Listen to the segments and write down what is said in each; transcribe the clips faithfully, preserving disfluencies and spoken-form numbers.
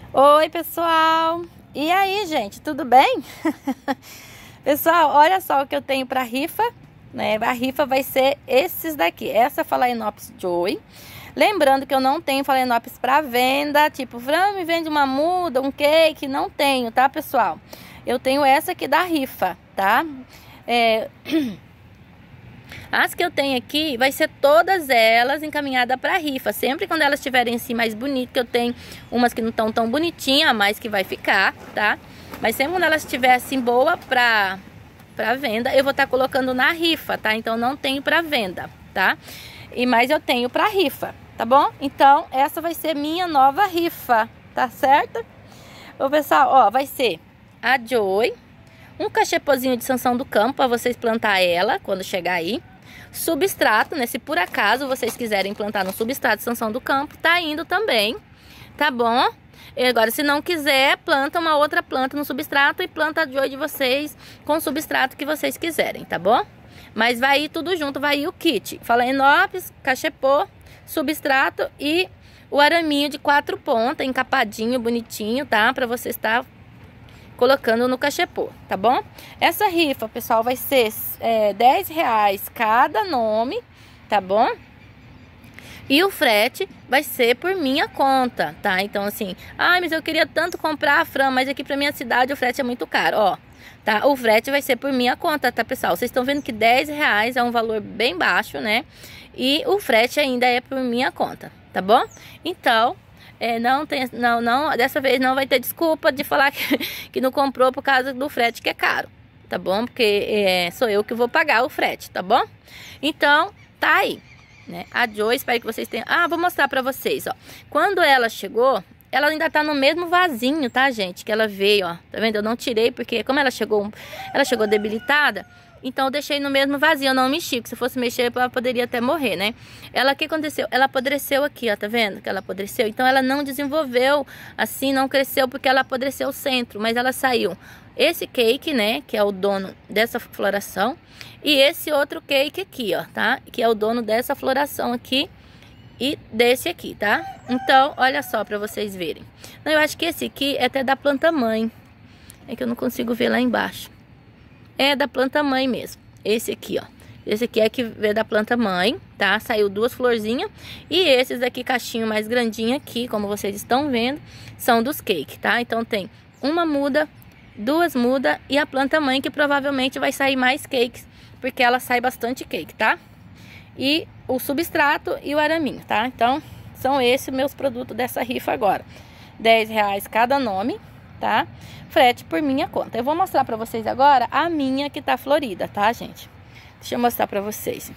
Oi, pessoal! E aí, gente, tudo bem? Pessoal, olha só o que eu tenho para rifa, né? A rifa vai ser esses daqui. Essa Phalaenopsis Joy. Lembrando que eu não tenho Phalaenopsis para venda, tipo, Fran, me vende uma muda, um cake, não tenho, tá, pessoal? Eu tenho essa aqui da rifa, tá? É... As que eu tenho aqui, vai ser todas elas encaminhadas para rifa. Sempre quando elas estiverem assim mais bonitas, que eu tenho umas que não estão tão bonitinhas, mas que vai ficar, tá? Mas sempre quando elas estiverem assim boa para para venda, eu vou estar tá colocando na rifa, tá? Então não tenho para venda, tá? E mais eu tenho para rifa, tá bom? Então essa vai ser minha nova rifa, tá certo? Ô pessoal, ó, vai ser a Joy, um cachepozinho de Sansão do Campo para vocês plantar ela quando chegar aí. Substrato, né? Se por acaso vocês quiserem plantar no substrato de Sansão do Campo, tá indo também, tá bom? E agora, se não quiser, planta uma outra planta no substrato e planta a Joy de vocês com o substrato que vocês quiserem, tá bom? Mas vai ir tudo junto, vai ir o kit. Phalaenopsis, cachepô, substrato e o araminho de quatro pontas, encapadinho, bonitinho, tá? Pra você estar colocando no cachepô, tá bom? Essa rifa, pessoal, vai ser é, dez reais cada nome, tá bom? E o frete vai ser por minha conta, tá? Então, assim, ai, mas eu queria tanto comprar a Fran, mas aqui pra minha cidade o frete é muito caro, ó. Tá? O frete vai ser por minha conta, tá, pessoal? Vocês estão vendo que dez reais é um valor bem baixo, né? E o frete ainda é por minha conta, tá bom? Então... É, não tem, não, não, dessa vez não vai ter desculpa de falar que, que não comprou por causa do frete que é caro, tá bom? Porque é, sou eu que vou pagar o frete, tá bom? Então, tá aí, né? A Joy, espero que vocês tenham... Ah, vou mostrar pra vocês, ó. Quando ela chegou, ela ainda tá no mesmo vasinho, tá, gente? Que ela veio, ó. Tá vendo? Eu não tirei, porque como ela chegou, ela chegou debilitada... Então eu deixei no mesmo vazio, eu não mexi, porque se fosse mexer ela poderia até morrer, né? Ela, o que aconteceu? Ela apodreceu aqui, ó, tá vendo? Que ela apodreceu. Então ela não desenvolveu, assim, não cresceu, porque ela apodreceu o centro, mas ela saiu. Esse cake, né, que é o dono dessa floração, e esse outro cake aqui, ó, tá? Que é o dono dessa floração aqui e desse aqui, tá? Então, olha só pra vocês verem. Eu acho que esse aqui é até da planta mãe. É que eu não consigo ver lá embaixo. É da planta mãe mesmo. Esse aqui, ó. Esse aqui é que veio da planta mãe, tá? Saiu duas florzinhas. E esses aqui, cachinho mais grandinho aqui, como vocês estão vendo, são dos cake, tá? Então tem uma muda, duas mudas e a planta mãe, que provavelmente vai sair mais cakes, porque ela sai bastante cake, tá? E o substrato e o araminho, tá? Então, são esses meus produtos dessa rifa agora. dez reais cada nome, tá? Frete por minha conta. Eu vou mostrar pra vocês agora a minha que tá florida, tá, gente? Deixa eu mostrar pra vocês.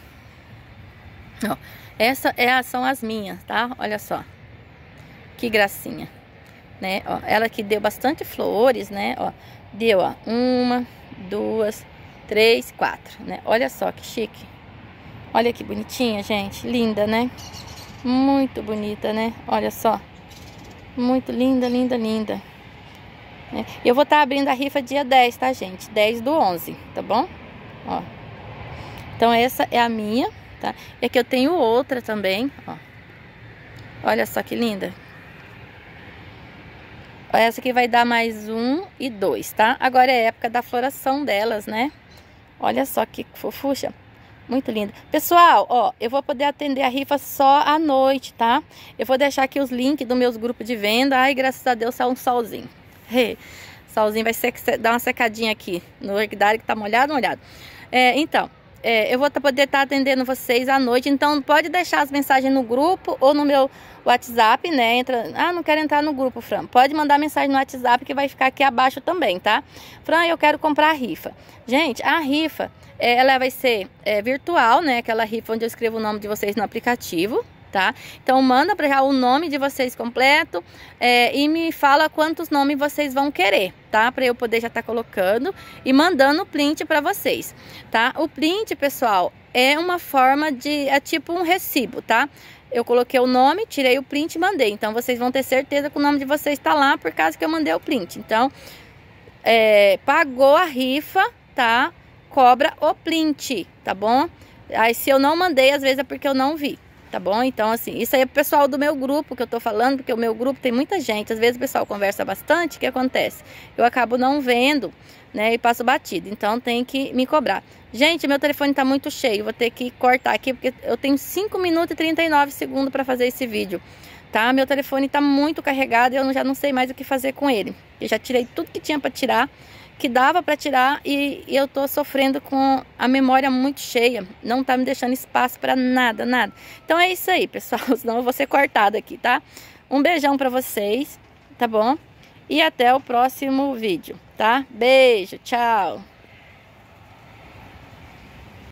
Ó, essa é, são as minhas, tá? Olha só. Que gracinha, né? Ó, ela que deu bastante flores, né? Ó, deu, ó, uma, duas, três, quatro, né? Olha só que chique. Olha que bonitinha, gente. Linda, né? Muito bonita, né? Olha só. Muito linda, linda, linda. Eu vou estar tá abrindo a rifa dia dez, tá, gente? dez do onze, tá bom? Ó. Então essa é a minha, tá? E aqui eu tenho outra também, ó. Olha só que linda. Essa aqui vai dar mais um e dois, tá? Agora é a época da floração delas, né? Olha só que fofucha. Muito linda. Pessoal, ó, eu vou poder atender a rifa só à noite, tá? Eu vou deixar aqui os links dos meus grupos de venda. Ai, graças a Deus, saiu um solzinho. Hey, solzinho vai ser, dar uma secadinha aqui no orquidário que tá molhado, molhado. É, então, é, eu vou poder estar tá atendendo vocês à noite. Então, pode deixar as mensagens no grupo ou no meu WhatsApp, né? Entra, ah, não quero entrar no grupo, Fran. Pode mandar mensagem no WhatsApp que vai ficar aqui abaixo também, tá? Fran, eu quero comprar a rifa. Gente, a rifa, é, ela vai ser é, virtual, né? Aquela rifa onde eu escrevo o nome de vocês no aplicativo. Tá? Então manda para já o nome de vocês completo é, e me fala quantos nomes vocês vão querer, tá? Para eu poder já estar tá colocando e mandando o print para vocês, tá? O print, pessoal, é uma forma de, é tipo um recibo, tá? Eu coloquei o nome, tirei o print e mandei. Então vocês vão ter certeza que o nome de vocês está lá por causa que eu mandei o print. Então, é, pagou a rifa, tá? Cobra o print, tá bom? Aí se eu não mandei, às vezes é porque eu não vi. tá bom? Então, assim, isso aí é o pessoal do meu grupo que eu tô falando, porque o meu grupo tem muita gente. Às vezes o pessoal conversa bastante, o que acontece? Eu acabo não vendo, né, e passo batido. Então, tem que me cobrar. Gente, meu telefone tá muito cheio, vou ter que cortar aqui, porque eu tenho cinco minutos e trinta e nove segundos para fazer esse vídeo, tá? Meu telefone tá muito carregado e eu já não sei mais o que fazer com ele. Eu já tirei tudo que tinha para tirar, que dava para tirar, e, e eu tô sofrendo com a memória muito cheia, não tá me deixando espaço para nada, nada. Então é isso aí, pessoal, senão eu vou ser cortada aqui, tá? Um beijão para vocês, tá bom? E até o próximo vídeo, tá? Beijo, tchau!